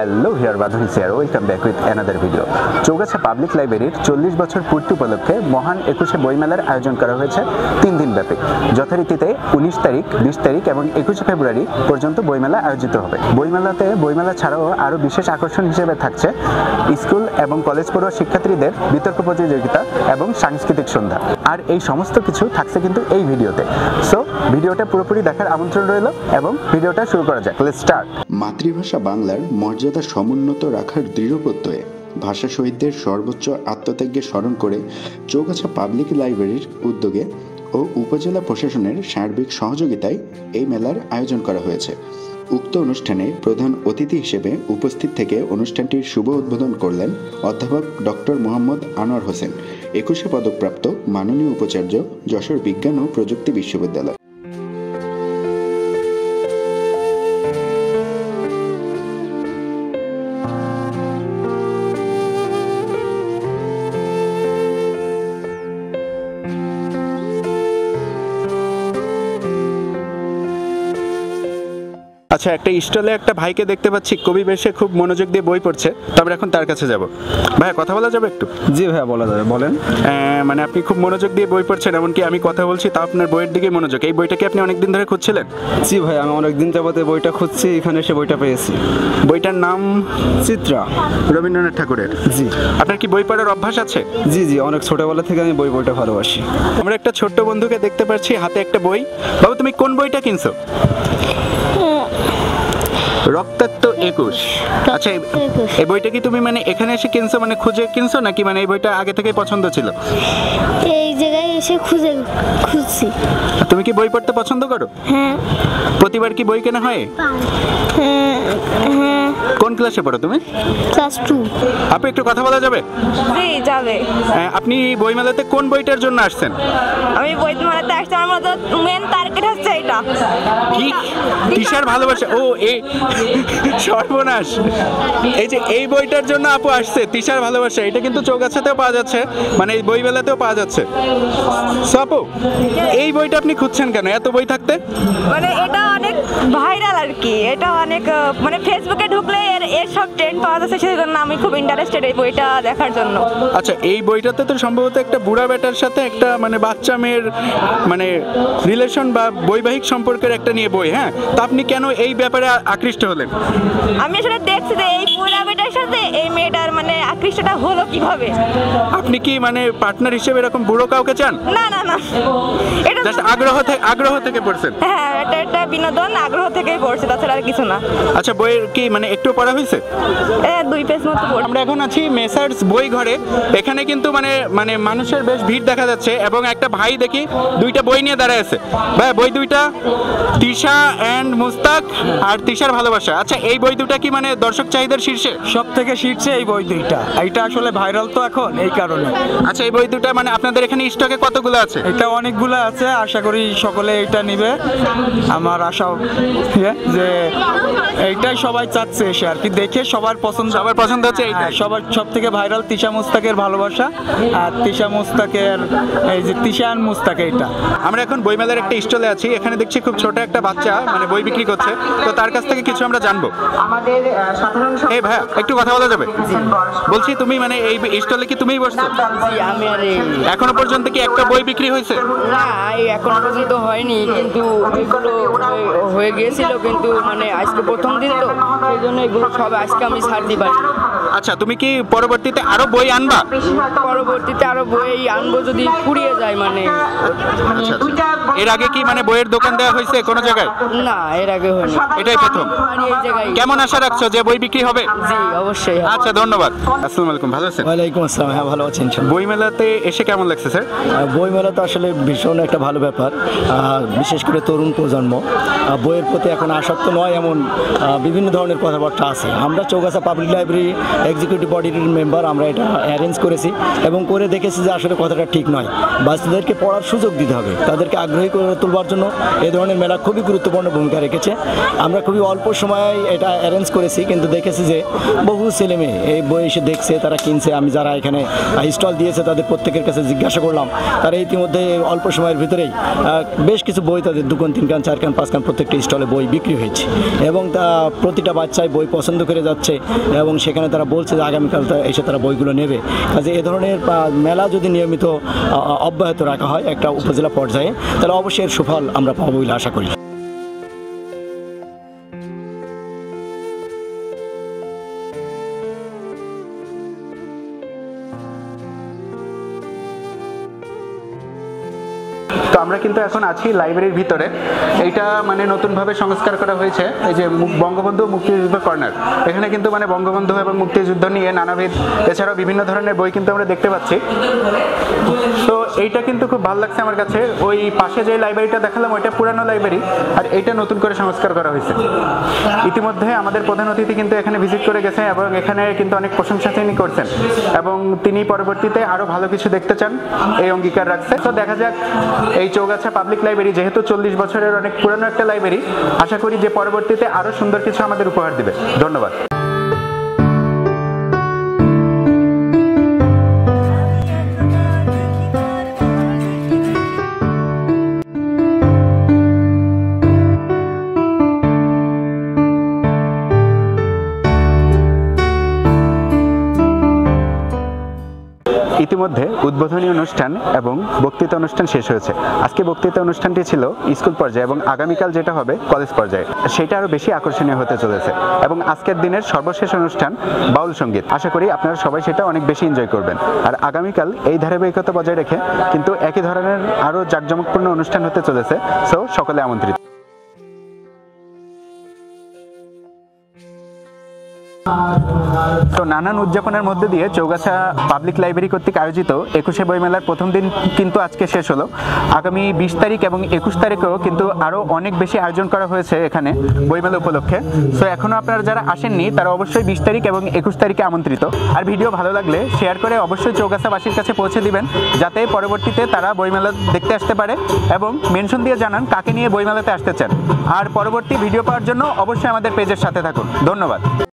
Hello here Bandhan sir, welcome back with another video. Chougachha public লাইব্রেরির 40 বছর পূর্তি উপলক্ষে মহান 21শে বইমেলার আয়োজন করা হয়েছে 3 দিন ব্যাপী। যথারীতিতে 19 তারিখ, 20 তারিখ এবং 21শে ফেব্রুয়ারি পর্যন্ত বইমেলা আয়োজিত হবে। বইমেলা ছাড়াও আরও বিশেষ আকর্ষণ হিসেবে থাকছে স্কুল এবং কলেজ পড়ুয়া শিক্ষার্থীদের বিতর্ক প্রতিযোগিতা এবং সাংস্কৃতিক সন্ধ্যা। আর এই সমস্ত কিছু থাকছে কিন্তু এই ভিডিওতে। সো ভিডিওটা পুরোপুরি দেখার আমন্ত্রণ রইল এবং ভিডিওটা শুরু করা যাক। Let's start. মাতৃভাষা বাংলার মর্যাদা সমুন্নত রাখার দৃঢ় প্রত্যয়ে ভাষা শহীদদের সর্বোচ্চ আত্মত্যাগকে স্মরণ করে চৌগাছা পাবলিক লাইব্রেরির উদ্যোগে ও উপজেলা প্রশাসনের সার্বিক সহযোগিতায় এই মেলার আয়োজন করা হয়েছে। উক্ত অনুষ্ঠানে প্রধান অতিথি হিসেবে উপস্থিত থেকে অনুষ্ঠানটির শুভ উদ্বোধন করলেন অধ্যাপক ডক্টর মোহাম্মদ আনোয়ার হোসেন, 21শে পদকপ্রাপ্ত মাননীয় উপাচার্য, যশোর বিজ্ঞান ও প্রযুক্তি বিশ্ববিদ্যালয়। আচ্ছা, একটা স্টলে একটা ভাইকে দেখতে পাচ্ছি, কবি বেশে খুব মনোযোগ দিয়ে বই পড়ছে। তবে এখন তার কাছে যাব। ভাইয়া, কথা বলা যাবে একটু? জি ভাইয়া, বলা যাবে, বলেন। মানে আপনি খুব মনোযোগ দিয়ে বই পড়ছেন, এমনকি আমি কথা বলছি তা আপনার বইয়ের দিকে মনোযোগ। এই বইটা কি আপনি অনেকদিন ধরে খুঁজছিলেন? জি ভাই, আমি অনেকদিন যাবতে বইটা খুঁজছি, এখানে এসে বইটা পেয়েছি। বইটার নাম চিত্রা, রবীন্দ্রনাথ ঠাকুরের। জি। আপনার কি বই পড়ার অভ্যাস আছে? জি জি, অনেক ছোটবেলা থেকে আমি বইটা ভালোবাসি। আমরা একটা ছোট্ট বন্ধুকে দেখতে পাচ্ছি, হাতে একটা বই। বাবু, তুমি কোন বইটা কিনছো? রক্তাক্ত 21। আচ্ছা, এই বইটা কি তুমি মানে এখানে এসে কিনছো, মানে খুঁজে কিনছো, নাকি মানে এই বইটা আগে থেকে পছন্দ ছিল? এই জায়গায় এসে খুঁজছি। তুমি কি বই পড়তে পছন্দ করো? হ্যাঁ। প্রতিবার কি বই কেনা হয়? হ্যাঁ। কোন ক্লাসে পড়ো তুমি? ক্লাস 2। আপনি একটু কথা বলা যাবে? জি, যাবে। আপনি বইমেলাতে কোন বইটার জন্য আসছেন? আমি বইমেলাতে আসছি, আমার মতো মেন টার্গেট হচ্ছে এটা। কি? তিশার ভালোবাসা। ও, এই সর্বনাশ। এই যে এই বইটার জন্য আপু আসছে, তিশার ভালোবাসা। এটা কিন্তু চৌগাছাতেও পাওয়া যাচ্ছে, মানে এই বইমেলাতেও পাওয়া যাচ্ছে। সো আপু, এই বইটা আপনি খুঁজছেন কেন এত বই থাকতে? মানে এটা অনেক ভাইরাল আর কি, এটা অনেক মানে ফেসবুকে ঢুকলে এর সব ট্রেন্ড পাওয়া যাচ্ছে, সেজন্য আমি খুব ইন্টারেস্টেড এই বইটা দেখার জন্য। আচ্ছা, এই বইটাতে তো সম্ভবত একটা বুড়া বেটার সাথে একটা মানে বাচ্চা মেয়ের মানে রিলেশন বা বৈবাহিক সম্পর্কের একটা নিয়ে বই। হ্যাঁ, তা আপনি কেন এই ব্যাপারে আকৃষ্ট হলেন? আমি আসলে দেখছি যে এই বুড়া বেটার সাথে এই মেয়েটার মানে আকৃষ্টটা হলো কিভাবে। আপনি কি মানে পার্টনার হিসেবে এরকম বুড়ো কাউকে চান? না না না, এটা জাস্ট আগ্রহ থেকে পড়ছেন? হ্যাঁ, এটা একটা বিনোদন, আগ্রহ থেকেই পড়ছে, তাছাড়া আর কিছু না। আচ্ছা, বইয়ের কি মানে একটু পড়া হয়েছে? 2 পেজ মতো পড়ি। আমরা এখন আছি মেসার্স বই ঘরে। এখানে কিন্তু মানে মানুষের বেশ ভিড় দেখা যাচ্ছে এবং একটা ভাই দেখি 2টা বই নিয়ে দাঁড়ায় আছে। ভাই, বই 2টা তিশা এন্ড মুস্তাক আর তিশার ভালোবাসা। আচ্ছা, এই বই 2টা কি মানে দর্শক চাহিদার শীর্ষে? সব থেকে শীর্ষে এই বই দুইটা। এইটা আসলে ভাইরাল তো এখন, এই কারণে। আচ্ছা, এই বই 2টা মানে আপনাদের এখানে স্টকে কতগুলো আছে? এটা অনেকগুলো আছে, আশা করি সকলে এটা নিবে। আমার আশা যে এইটাই সবাই চাচ্ছে এসে আর কি, দেখে সবার পছন্দ হচ্ছে এইটা। সবার সব থেকে ভাইরাল তিশা মুস্তাকের ভালোবাসা আর তিশা মুস্তাকের এই যে তিশান মুস্তাক। এইটা আমরা এখন বইমেলার একটা স্টলে আছি। এখানে দেখছি খুব ছোট একটা বাচ্চা মানে বই বিক্রি করছে। তো তার কাছ থেকে কিছু আমরা জানবো। এই ভাইয়া, একটু কথা বলা যাবে? বলছি, তুমি মানে এই স্টলে কি তুমিই বসছো? আমি আর এখনো পর্যন্ত কি একটা বই বিক্রি হয়েছে? না, এখনো পর্যন্ত হয়নি, কিন্তু এগুলো হয়ে গিয়েছিল, কিন্তু মানে আজকে প্রথম দিন তো, সেই জন্য এগুলো সব আজকে আমি ছাড় দিই পারি। আচ্ছা, তুমি কি পরবর্তীতে আরো বই আনবা? পরবর্তীতে আরো বই আনবো যদি ফুরিয়ে যায় মানে। আচ্ছা, এর আগে কি মানে বইয়ের দোকান দেওয়া হয়েছে কোনো জায়গায়? না, এর আগে হয়নি, এটাই প্রথম। এই জায়গায়। কেমন আশা রাখছো যে বই বিক্রি হবে? জি, অবশ্যই। আচ্ছা, ধন্যবাদ। আসসালামু আলাইকুম, ভালো আছেন? ওয়ালাইকুম আসসালাম। হ্যাঁ, ভালো আছেন। বইমেলাতে এসে কেমন লাগছে স্যার? বইমেলা তো আসলে ভীষণ একটা ভালো ব্যাপার, বিশেষ করে তরুণ প্রজন্ম বইয়ের প্রতি এখন আসক্ত নয়, এমন বিভিন্ন ধরনের কথাবার্তা আছে। আমরা চৌগাছা পাবলিক লাইব্রেরি এক্সিকিউটিভ বডির মেম্বার আমরা এটা অ্যারেঞ্জ করেছি এবং করে দেখেছি যে আসলে কথাটা ঠিক নয়। বাচ্চাদেরকে পড়ার সুযোগ দিতে হবে, তাদেরকে আগ্রহী করে তোলবার জন্য এই ধরনের মেলা খুবই গুরুত্বপূর্ণ ভূমিকা রেখেছে। আমরা খুবই অল্প সময়ে এটা অ্যারেঞ্জ করেছি, কিন্তু দেখেছি যে বহু ছেলে মেয়ে এই বই এসে দেখছে, তারা কিনছে। আমি যারা এখানে স্টল দিয়েছে তাদের প্রত্যেকের কাছে জিজ্ঞাসা করলাম, তারা ইতিমধ্যে অল্প সময়ের ভিতরেই বেশ কিছু বই তাদের 2 কান 3 কান 4 কান 5 কান প্রত্যেকটা স্টলে বই বিক্রি হয়েছে এবং প্রতিটা বাচ্চাই বই পছন্দ করে যাচ্ছে এবং সেখানে তারা বলছে যে আগামীকাল এসে তারা বইগুলো নেবে। কাজে এ ধরনের মেলা যদি নিয়মিত অব্যাহত রাখা হয় একটা উপজেলা পর্যায়ে, তাহলে অবশ্যই এর সুফল আমরা পাবো বলে আশা করি। তো আমরা কিন্তু এখন আছি লাইব্রেরির ভিতরে। এইটা মানে নতুনভাবে সংস্কার করা হয়েছে, এই যে বঙ্গবন্ধু মুক্তিযুদ্ধ কর্নার। এখানে কিন্তু মানে বঙ্গবন্ধু এবং মুক্তিযুদ্ধ নিয়ে নানাবিধ এছাড়াও বিভিন্ন ধরনের বই কিন্তু আমরা দেখতে পাচ্ছি। তো এইটা কিন্তু খুব ভালো লাগছে আমার কাছে। ওই পাশে যে লাইব্রেরিটা দেখালাম ওইটা পুরানো লাইব্রেরি, আর এইটা নতুন করে সংস্কার করা হয়েছে। ইতিমধ্যে আমাদের প্রধান অতিথি কিন্তু এখানে ভিজিট করে গেছে এবং এখানে কিন্তু অনেক প্রশংসা তিনি করছেন এবং তিনি পরবর্তীতে আরো ভালো কিছু দেখতে চান এই অঙ্গীকার রাখছে। তো দেখা যাক এই চৌগাছা পাবলিক লাইব্রেরি যেহেতু 40 বছরের অনেক পুরানো একটা লাইব্রেরি, আশা করি যে পরবর্তীতে আরো সুন্দর কিছু আমাদের উপহার দিবে। ধন্যবাদ। ইতিমধ্যে উদ্বোধনী অনুষ্ঠান এবং বক্তৃতা অনুষ্ঠান শেষ হয়েছে। আজকে বক্তৃতা অনুষ্ঠানটি ছিল স্কুল পর্যায়ে এবং আগামীকাল যেটা হবে কলেজ পর্যায়ে, সেটা আরো বেশি আকর্ষণীয় হতে চলেছে। এবং আজকের দিনের সর্বশেষ অনুষ্ঠান বাউল সঙ্গীত। আশা করি আপনারা সবাই সেটা অনেক বেশি এনজয় করবেন। আর আগামীকাল এই ধারাবাহিকতা বজায় রেখে কিন্তু একই ধরনের আরো জাঁকজমকপূর্ণ অনুষ্ঠান হতে চলেছে। সো সকলে আমন্ত্রিত। তো নানান উদযাপনের মধ্যে দিয়ে চৌগাছা পাবলিক লাইব্রেরি কর্তৃক আয়োজিত 21শে বইমেলার প্রথম দিন কিন্তু আজকে শেষ হলো। আগামী 20 তারিখ এবং 21 তারিখেও কিন্তু আরও অনেক বেশি আয়োজন করা হয়েছে এখানে বইমেলা উপলক্ষে। সো এখনও আপনারা যারা আসেননি তারা অবশ্যই 20 তারিখ এবং 21 তারিখে আমন্ত্রিত। আর ভিডিও ভালো লাগলে শেয়ার করে অবশ্যই চৌগাছাবাসীর কাছে পৌঁছে দিবেন, যাতে পরবর্তীতে তারা বইমেলা দেখতে আসতে পারে এবং মেনশন দিয়ে জানান কাকে নিয়ে বইমেলাতে আসতে চান। আর পরবর্তী ভিডিও পাওয়ার জন্য অবশ্যই আমাদের পেজের সাথে থাকুন। ধন্যবাদ।